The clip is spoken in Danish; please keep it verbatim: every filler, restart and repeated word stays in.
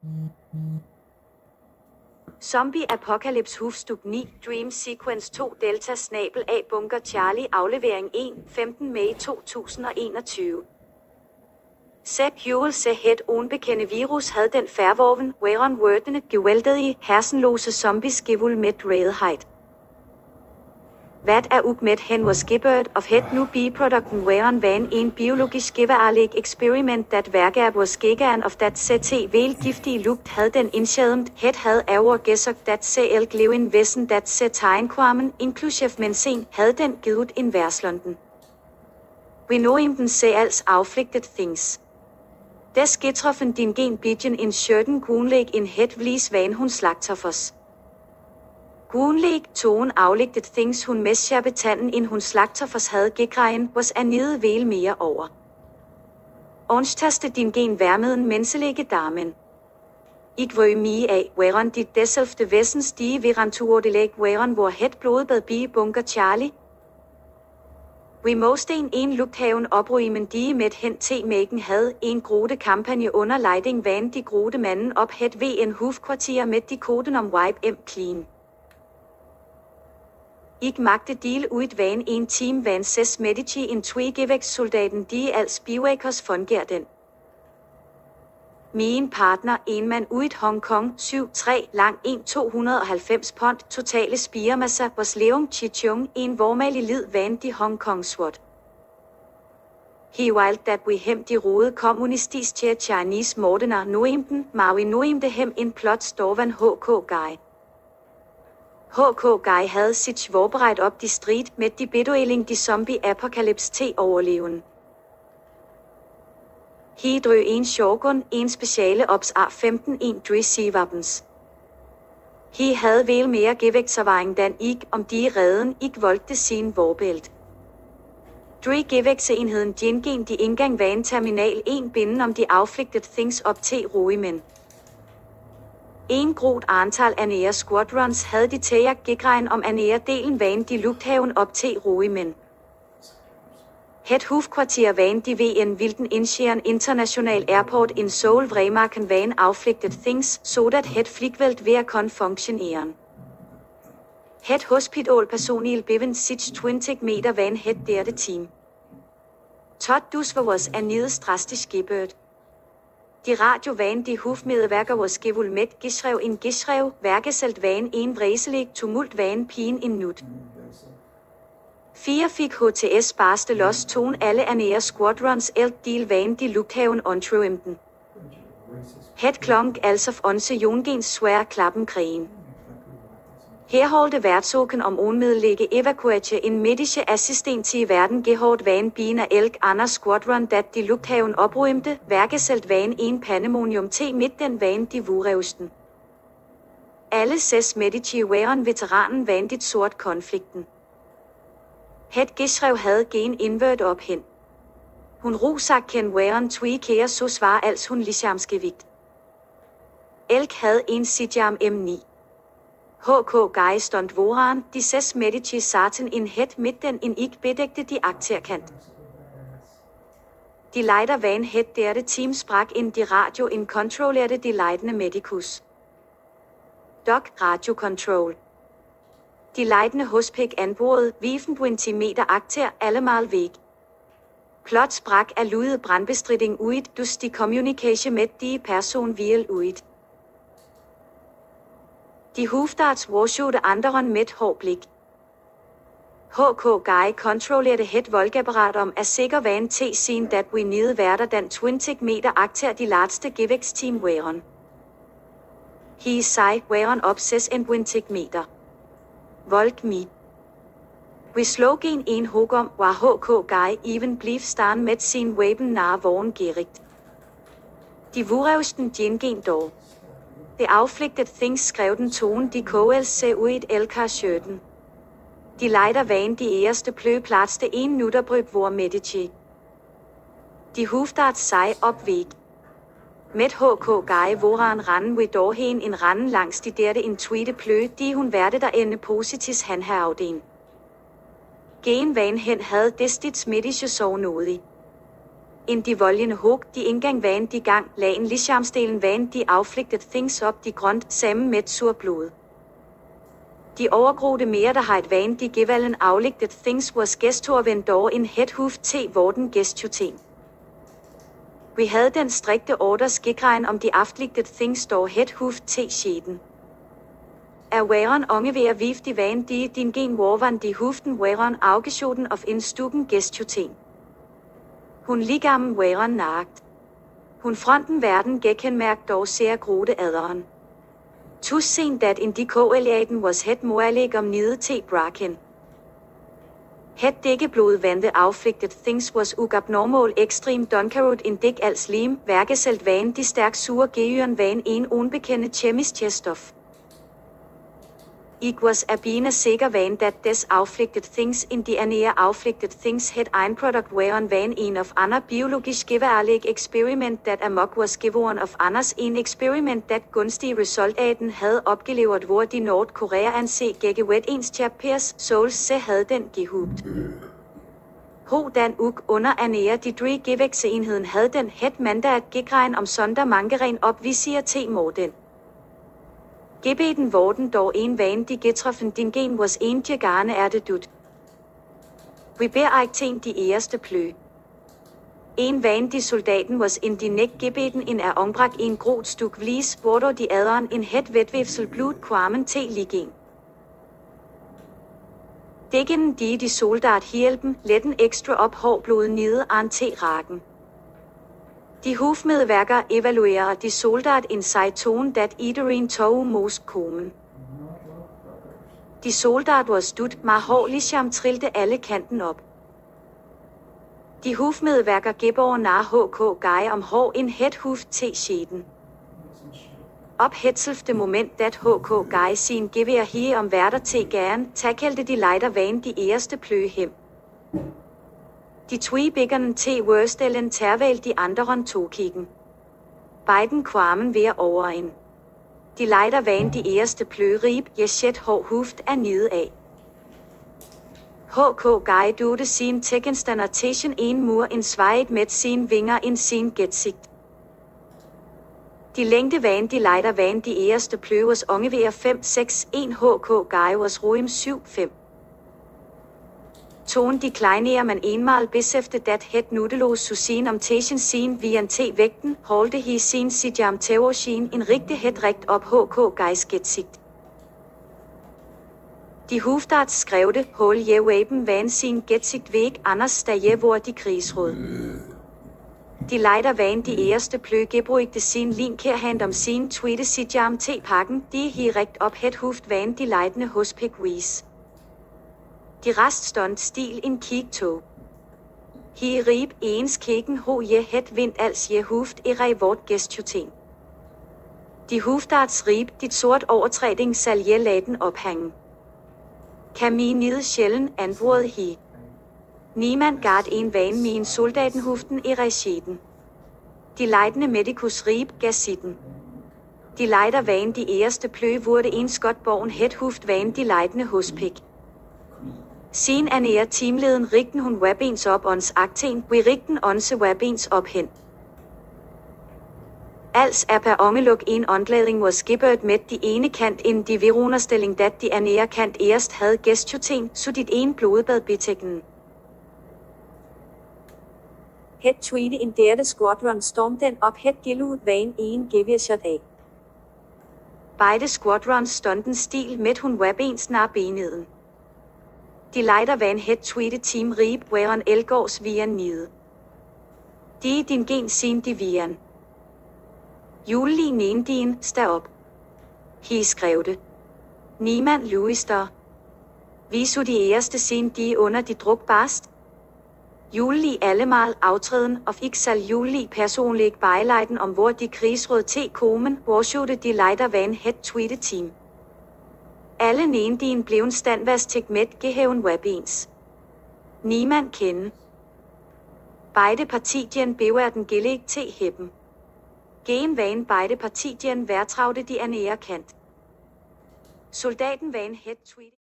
Zombie Apocalypse Hufstub ni Dream Sequence to Delta Snabel A Bunker Charlie Aflevering en femten maj to tusind og enogtyve. Sepp Juhl se het unbekendte virus havde den færvorven, Waron Wordene gewaltige, hersenlose zombies gevul med Railheit. Hvad er uk med hen was gibbert of het nu biprodukten Waron van en biologisk gevaarlig experiment dat værker was gegaan of dat ct vel giftige lugt havde den indsjædent, het havde over gesok dat se elk levin vessen dat se tegnkvarmen, inklusive mensen, havde den givet in Verslunden. We know him den se als afflicted things. Des getroffen din gen bidjen in skjørten grundlæg in het vlis van hun slagtoffers. Grundlæg togen afligtet things hun mesja betanden in hun slagtoffers havde gegrejen was er nede vel mere over. Onstaste din gen værmeden menselige damen. Ik vøj mie af, væren dit deselfte vessen stige verantuordelæg væren hvor het blodbad bie bunker Charlie. We mosten en lugthaven oprymen die med hen til mækken havde en grode kampagne under leiding van de grode manden op het ved en hufkvartier med de koden om wipe em clean. Ik magte deal uit van en team van ses medici en twigevæks soldaten die als biwakers fungerer den. Min partner en mand uit Hong Kong syv tre lang en to hundrede og halvfems pund totale spiremassa was leung chichung en vormalig lid van de Hong Kong swat. He wild that we hem de rode kommunistische Chinese mordener noemten, maar we noemte hem en plot storvan H K Guy. H K Guy havde sit vorberedt op de strid med de bedoeling de zombie apocalypse til overleven. He drø en shotgun, en speciale ops A femten en dresivabens. He havde vel mere gevægtservaring dan ik om de redden ikke voldte sin vorbælt. Dre gevægtsenheden gengen de indgang van terminal en binden om de afflicted things op til roimænd. En grodt antal anære squadrons havde de tager gegrejen om anære delen van de lugthaven op til roimænd. Het hufkvartier van de ved en vilden indskjeren International Airport in Seoul vremarken van afflicted things, så dat het fligvelt ved at funktioneren. Het hospital personil beven sich tyve meter van het derde team. Tot dus was er nedes drastisk gebørt. De radio van de hufmedeværker was gevul med gisrev en gisrev, værkeselt van en vræselig tumult van pigen en nut. Fire fik H T S barste los ton alle anære squadrons elk deal van de lugthaven ontruemten. Het klonk altså onse jongens svær klappen krigen. Her holdte værtsoken om onmiddelige evakuatie en medische assistent i verden gehårdt van bina elk andre squadron dat de lugthaven opruemte, værkeselt van en pandemonium til midt den van de vurevsten. Alle ses medici væren veteranen van dit sort konflikten. Het gisrev havde gen invert op hen. Hun rusak ken væren twi kære så svar als hun lishamskevigt. Elk havde en sitjam M ni. H K Guy stond voran, de ses medici saten en het midten en ikke bedægte de akterkant. De lejder van het derde team sprak en de radio en kontrollerte de lejdende medicus. Doc radio control. De lejdende hospik anbordet, vifen tyve meter akter allemal væk. Plot sprak af ludet brandbestriding uit, dus de communication med de person viel uit. De hufdarts warshote anderen med hård blik. H K Guy kontrollerte het voldapparat om at sikker van til sin dat we nede værter den tyve meter akter de latste gevæksteam væren. He sig væren opses en tyve meter. Volk mi. We slog gen en hugom, var H K Guy even bliv stan med sin weapon nær vogn gerigt. De vurevsten gengen dog. The afflicted things skrev den tone de K L C uit elkar skjørten. De lejder van de æreste plø platste en nutterbrøb vor medici. De hufdart sig op væk. Med H K Guy voran randen ved dorhen en randen langs de derte en tweede plø, de hun værte der ende positis han herafden. Gen van hen havde destits medici sov nådig. In de voljende hog, de indgang van de gang, lagen lishamstelen van de afflicted things op de grønt, sammen med sur blod. De overgroede mere, der har et van de gevallen afligtet things was gestor vendor in headhoof til vorden gestjuten. Vi havde den strikte orders gikregn om de afflicted things dog headhoof til skeden. Er væren unge ved at vif de van de din gen warvan de huften væren afgesjoden of in stukken gestjuten. Hun ligammen væren nagt. Hun fronten verden gekkenmærkt dog ser grode aderen. Tus sen dat in de koaliaten was het moalig om nide til braken. Het dække blod vante afflicted things was ugabnormal extreme dunkarut in dik als lim, værkeselt van de stærk sure geyren van en unbekendte kemisk stof. Ik was abina sikker van dat des afflicted things in de anere afflicted things het ein product væren van en of andre biologisk gevaarlig experiment dat amok was gevoren of anders en experiment dat gunstige resultaten havde opgeleveret hvor de Nordkorea anse gække wet ens chapers souls se havde den gehubt. Ho dan uk under anere de dri gevækseenheden havde den het mandat gikregn om sonder mangeren op vi siger til morden. Gebeten vorden dog en van de getroffen din gen was en tjegane er det dut. Vi ber ikke ten de erste plø. En van de soldaten was in de næk gebeten en er ombrak en grot stuk vlis, hvor dog de aderen en het vetvævsel blod kvarmen til ligen. Dækken de de soldat hjælpen, letten ekstra op hårdblod nede an til raken. De hofmedværker evaluerer de soldat in sejton dat iderin tog most komen. De soldat var stut, maar hård ligesom trilte alle kanten op. De hofmedværker gebber nar hk gej om hår en het huf til skeden. Op hetselfte moment dat hk gej sin gevær her om værter til gæren, takkelte de lejder van de erste plø hem. De tweebiggerne til Wørstellen terval de anderen togkikken. Biden kvarmen ved over en. De lejder van de erste plørib, jeshet hår huft er nede af. H K Guy dute sin tekkenstandertation en mur en svejet med sin vinger en sin getsigt. De længde van de lejder van de erste pløvers ungevejer fem seks en H K Guy was roim syv fem. Ton de kleinerer man enmal besæfte dat het nudelos susin om tation sin vian te vægten, holde hi sin sijam teorshin en rigtig het rigt op H K Geis getsigt. De hufdarts skrevde, hol je waben van sin getsigt væg, anders da je hvor de krigsråd. De lejder van de erste plø gebruigte sin linkærhand om sin tweete sijam te pakken, de hi rigt op het huft van de lejdende hos Pigwees. De reststånd stil en kigtog. Hi rib ens kegen ho je het vind als je huft i vort gestjuten. De hufdarts rib dit sort overtræding sal je laden ophængen. Kami nide sjælden anbrud hi. Niemand gard en van min soldatenhuften i regiden. De lejdende medicus rib gasitten. De lejder van de erste plø wurde en skotborgen het huft van de lejdende hospik. Sin anere teamleden rigten hun webens op ons akten, vi rigten onse webens op hen. Als er per ongeluk en åndlading var skibbert med de ene kant ind de veronerstilling dat de anere kant erst havde gestjuten, så dit en blodbad betækken. Het tweede in derde squadron storm den op het gilud van en gevirshot af. Beide squadrons stonden stil med hun webens nar beneden. De lejder van het tweede team rib væren elgårds vian nide. De din gen sin de vian. Julelig nendien stad op. Hi skrev det. Niemand Louis der. Vi så de erste sin de under de druk barst. Julelig allemal aftræden og fik sal julelig personlig bejlejden om hvor de krigsråd til komen, hvor sjåede de lejder van het tweede team. Alle nendien blev en standvastik med gehaven webens. Niemand kende. Beide partidien beværer den gillig til hæppen. Gen van beide partidien værtravde de anere kant. Soldaten van het tweede.